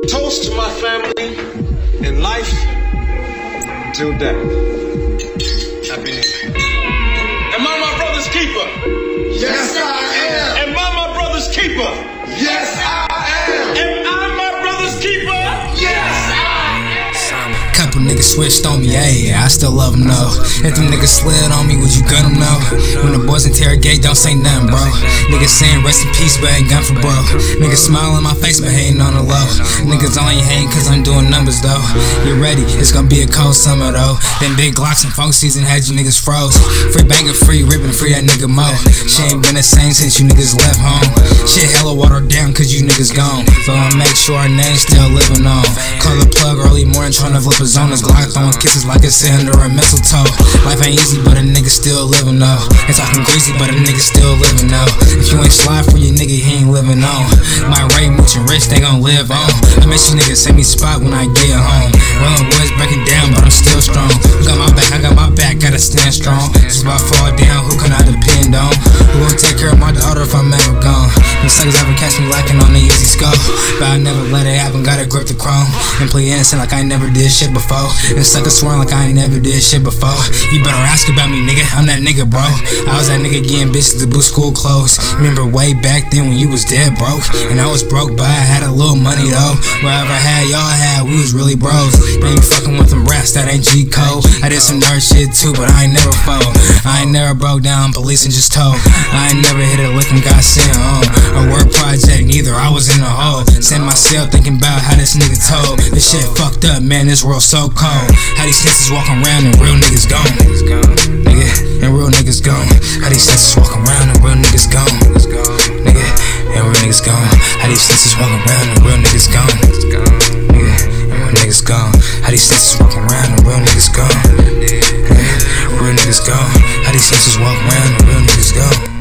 Toast to my family in life till death. Happy New Year. Am I my brother's keeper? Yes, I am. Am I my brother's keeper? Yes, I am. Am I my brother's keeper? Yes, I am. Couple niggas switched on me, ayy, I still love them, though. If them niggas slid on me, would you gun them, though? When the boys interrogate, don't say nothing, bro. Niggas saying rest in peace, but ain't gun for bro. Niggas smile in my face, but hating on the low. Niggas only hating cause I'm doing numbers, though. You ready, it's gonna be a cold summer, though. Them big Glocks and folk season had you niggas froze. Free banking, free ripping, free that nigga Mo. She ain't been the same since you niggas left home. Shit hella watered down cause you niggas gone. But I'ma make sure our name's still living on. Call the plug early morning tryna flip a zone. Glock throwing kisses like it's under a mistletoe. Life ain't easy, but a nigga still living though. Ain't talking greasy, but a nigga still living though. If you ain't slide for your nigga, he ain't living on. My Ray Mooch and Rich, they gon' live on. I miss you niggas, send me spot when I get home. Rolling boys breaking down, but I'm still strong. You got my back, I got my back, gotta stand strong. Just about fall down, who can I depend on? Who gon' take care of my daughter if I'm ever gone? Them suckers ever catch me lacking on the easy scope, but I never let it happen, gotta grip the chrome. And play innocent like I never did shit before. And suckers swearing like I ain't never did shit before. You better ask about me, nigga, I'm that nigga, bro. I was that nigga getting bitches to boot school clothes. Remember way back then when you was dead broke? And I was broke, but I had a little money though. Wherever I had, y'all had, we was really bros. Ain't fucking with them rats, that ain't G-code. I did some nerd shit too, but I ain't never fold. I ain't never broke down police and just told. I ain't never hit a lick and got sent home. A work project, neither, I was in the hole. Sent myself thinking about how this nigga told. This shit fucked up, man, this world so cold. How these senses walk around and real niggas gone. Nigga, and real niggas gone. How these senses walk around and real niggas gone. Nigga, and real niggas gone. How these senses walk around and real niggas gone. Nigga, and real niggas gone. How these senses walk around and real niggas gone. Real niggas gone. How these senses walk around and real niggas gone.